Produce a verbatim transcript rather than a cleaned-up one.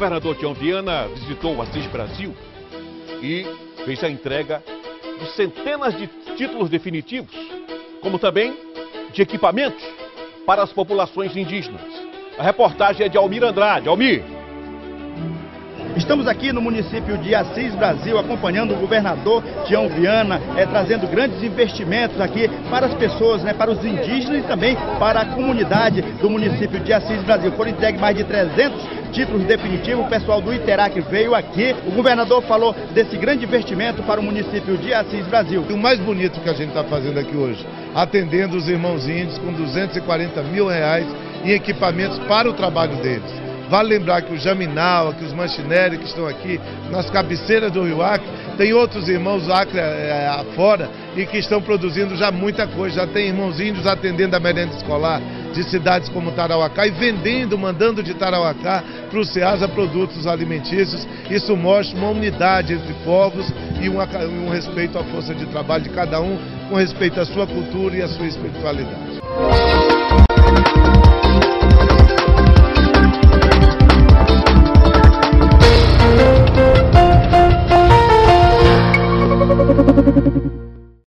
governador Tião Viana visitou o Assis Brasil e fez a entrega de centenas de títulos definitivos, como também de equipamentos para as populações indígenas. A reportagem é de Almir Andrade. Almir! Estamos aqui no município de Assis Brasil, acompanhando o governador Tião Viana, é, trazendo grandes investimentos aqui para as pessoas, né, para os indígenas e também para a comunidade do município de Assis Brasil. Foram entregues mais de trezentos títulos definitivos, o pessoal do Iterac veio aqui. O governador falou desse grande investimento para o município de Assis Brasil. O mais bonito que a gente está fazendo aqui hoje, atendendo os irmãos índios com duzentos e quarenta mil reais em equipamentos para o trabalho deles. Vale lembrar que o Jaminaua, que os Manchineri que estão aqui nas cabeceiras do Rio Acre, tem outros irmãos Acre é, afora e que estão produzindo já muita coisa. Já tem irmãos índios atendendo a merenda escolar de cidades como Tarauacá e vendendo, mandando de Tarauacá para o Ceasa produtos alimentícios. Isso mostra uma unidade entre povos e uma, um respeito à força de trabalho de cada um, com respeito à sua cultura e à sua espiritualidade.